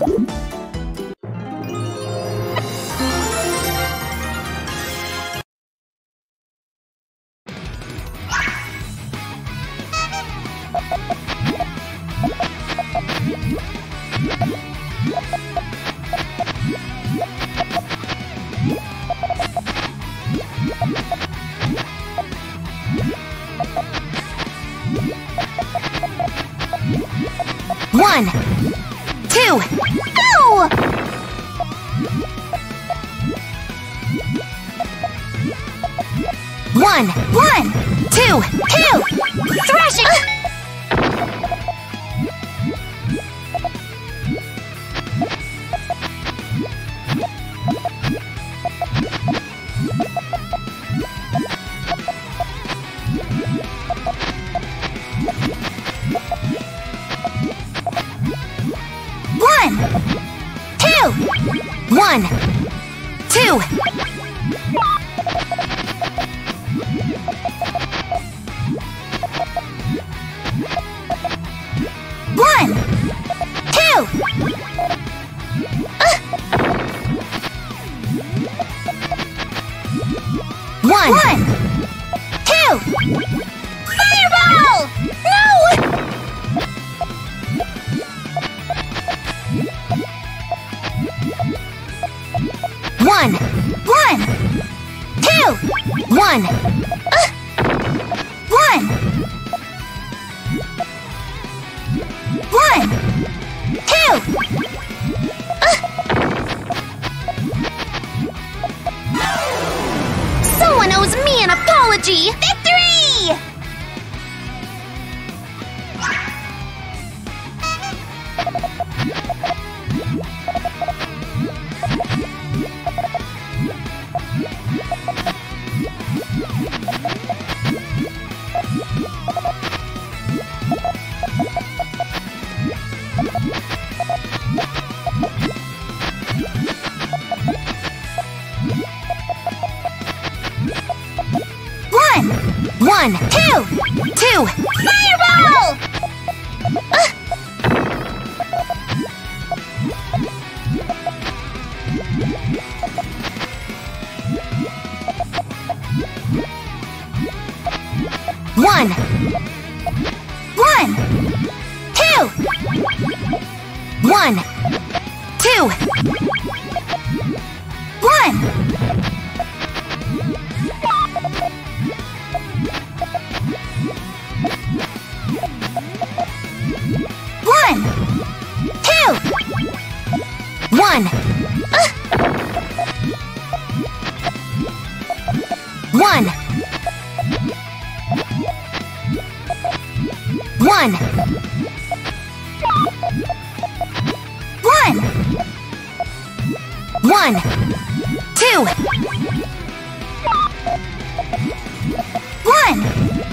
One, two, go! One, two, thrash it! One, two. One, two. One, two. Fireball! No! One, two, one, two. Someone owes me an apology. Victory! One, two, fireball! One, two, one, two, one. One. One. One. One. One. Two. One.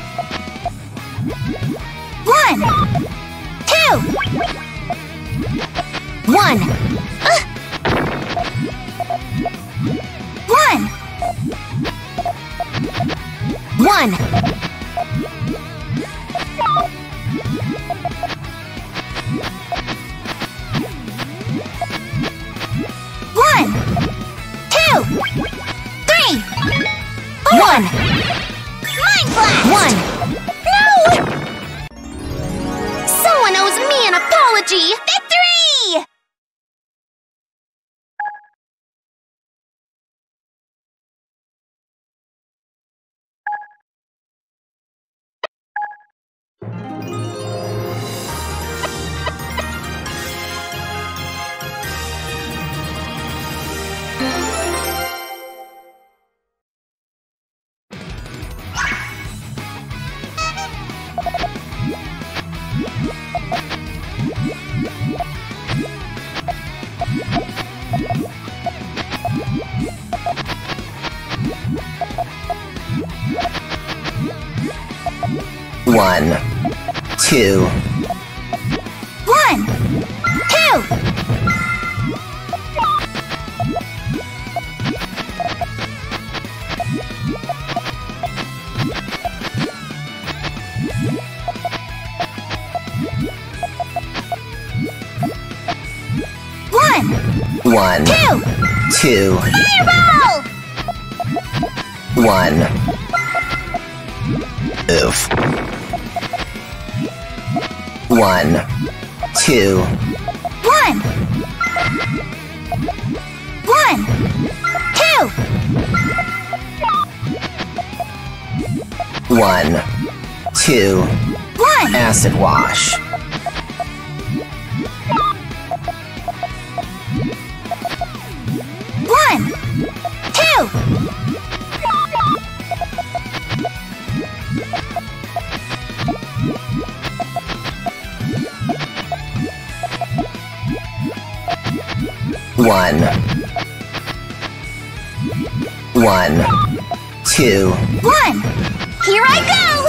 One. Two. One. One. One, two, three. One. Mind blast. One. No! Someone owes me an apology. Victory! One, two. One, two. 1, 2, Fireball! 1. Oof. 1, 2, 1, 1, 2, 1, 2. 1, Acid wash. 1, 2, 1, 1, 2, 1. Here I go!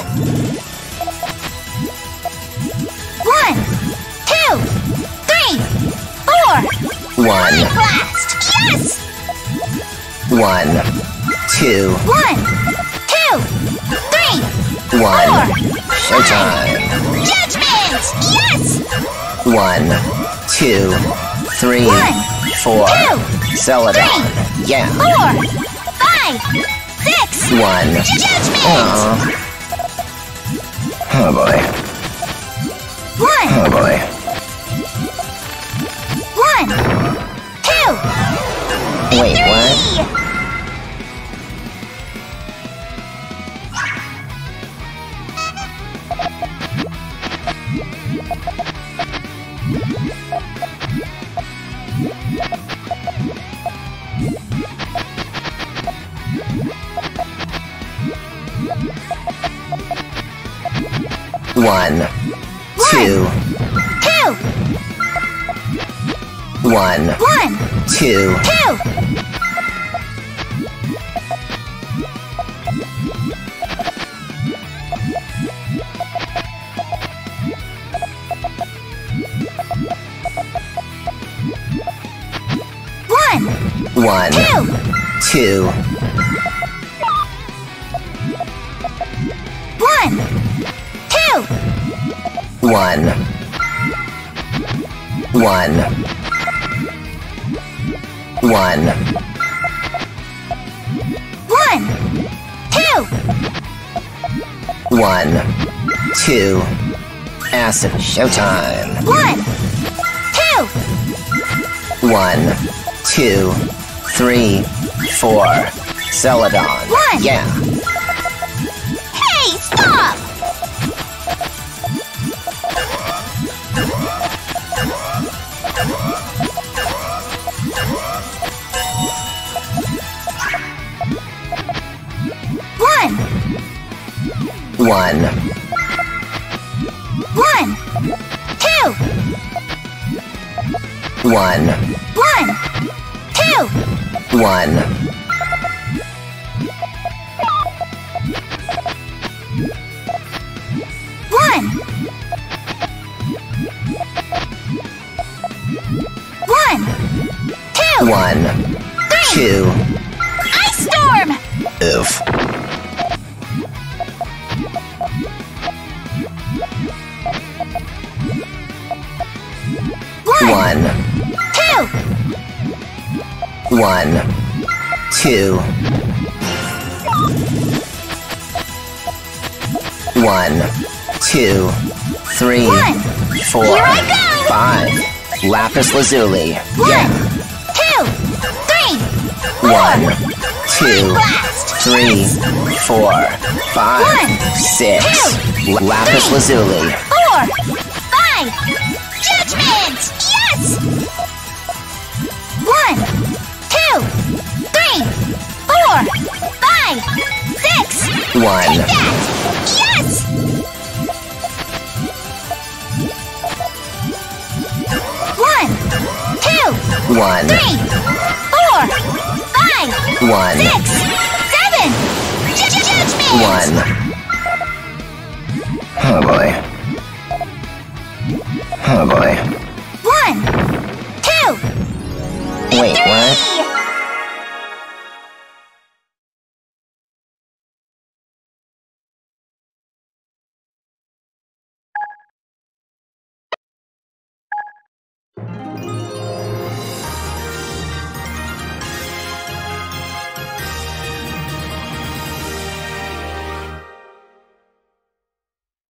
1, 2, 3, 4. 1, Blast! Yes! 1, 2, 1, 2, 3, 1. 4. Showtime. Judgment! Yes! 1, 2, 3, 4. 2, Celadon. Yeah. 4, 5, 6. 1. Judgment! Aw. Oh boy. 1, Oh boy. 1, 2. Wait, what? Victory! 1, 2, 2, 1, 1, 2, 2. 1, 2, 1, 2. 1, 1, 1, 1, 2. 1, 2. Acid showtime. 1, 2. 1, 2, 3, 4. Celadon. 1. Yeah. Hey, stop! 1, 1, 1, 2. 1, 1, 2. 1, 1, 1, 2. 1, 2. Ice storm! Oof. 1, 2. 1, 2. 1, 2, 3, 4, Here I go! 5. Lapis lazuli. 1, Yeah. 2, 3, 1, 4. 2, Blast! 3, 4, 5, 6. Lapis lazuli. 4, 5. Judgment! Yes! 1, 2, 3, 4, 5, 6. 1, Take that! Yes! 1, 2, 1, 3, 4, 5, 1, 6, 7. Judgment! 1. Oh boy.